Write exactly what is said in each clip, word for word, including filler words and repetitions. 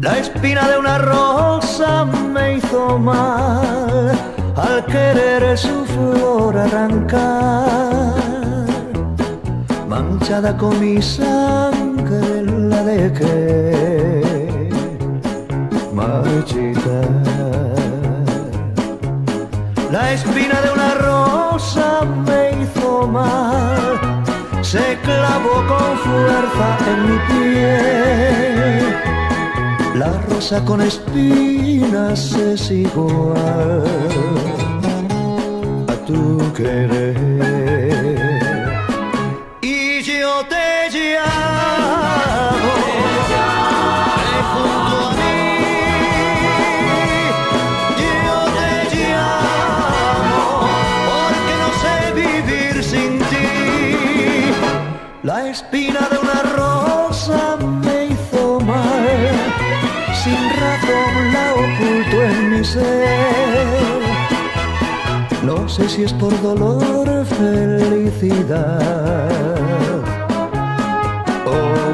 La espina de una rosa me hizo mal al querer su flor arrancar. Manchada con mi sangre la dejé marchitar. La espina de una rosa me hizo mal, se clavó con fuerza en mi piel. La rosa con espinas es igual a tu querer. Y yo te llamo, ven junto a mí. Yo te llamo porque no sé vivir sin ti. La espina de una rosa me hizo mal, sin razón la oculto en mi ser. No sé si es por dolor, felicidad o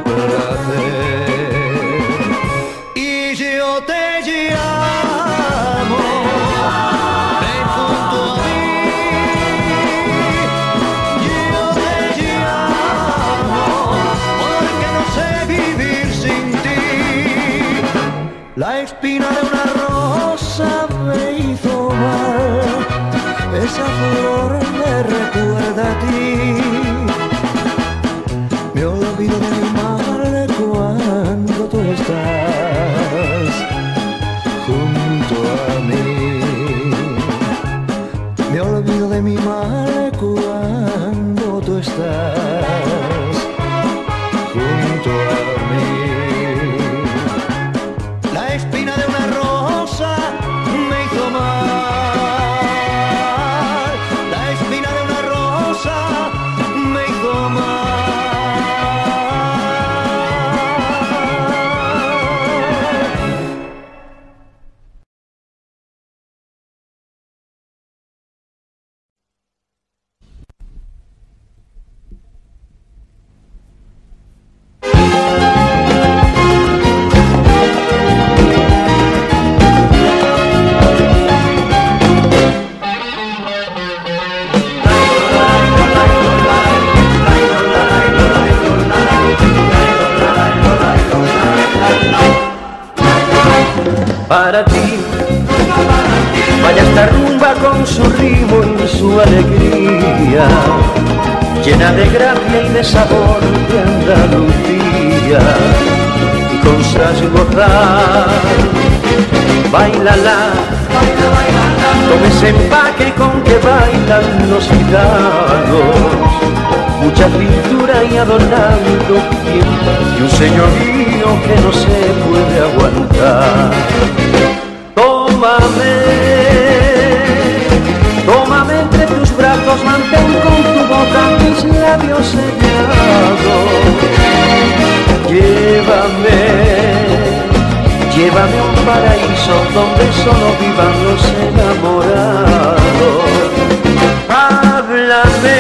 placer. Y yo te llamo, ven junto a mí. Yo te llamo porque no sé vivir sin ti. La espina de una rosa me hizo mal, esa flor me recuerda a ti. Me olvido de mi mal cuando tú estás junto a mí. Me olvido de mi mal cuando tú estás junto a mí. La espina de una rosa me hizo mal, la espina de una rosa me hizo mal. Para ti, vaya esta rumba con su ritmo y su alegría, llena de gracia y de sabor de Andalucía, y con su gozar, bailala, con ese empaque con que bailan los gitanos, mucha pintura y adornando y un señorío que no se puede aguantar. Tómame, tómame entre tus brazos, mantén con tu boca mis labios sellados. Llévame, llévame a un paraíso donde solo vivan los enamorados. Háblame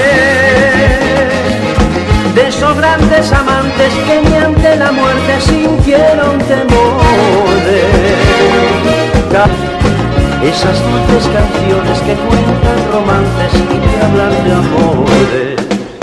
de esos grandes amantes que ni ante la muerte sintieron temores. Esas dulces canciones que cuentan romances y que hablan de amores.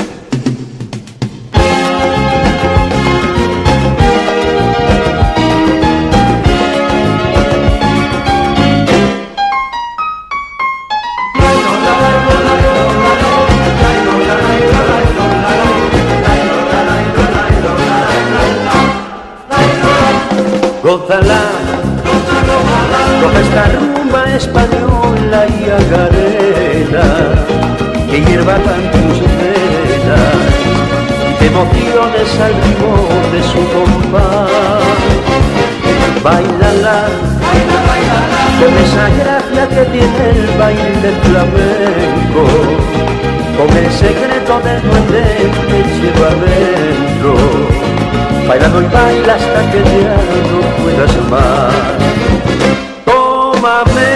Gózala, goza esta rumba española y agarela que hierva tan tus venas y te emociones al ritmo de su compás. Báilala, con esa gracia que tiene el baile flamenco, con el secreto del duende que lleva adentro. Bailando y baila hasta que ya no puedas más. Tómame,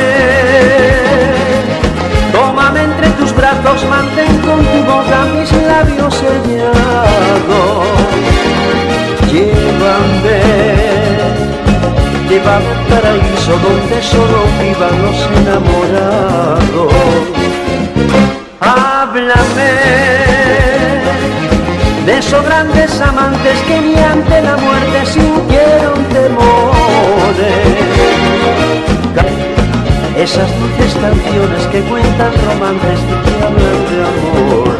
tómame entre tus brazos, mantén con tu boca mis labios sellados. Llévame, paraíso donde solo vivan los enamorados. Háblame de esos grandes amantes que ni ante la muerte sintieron temores. Esas dulces canciones que cuentan romances y que hablan de amor.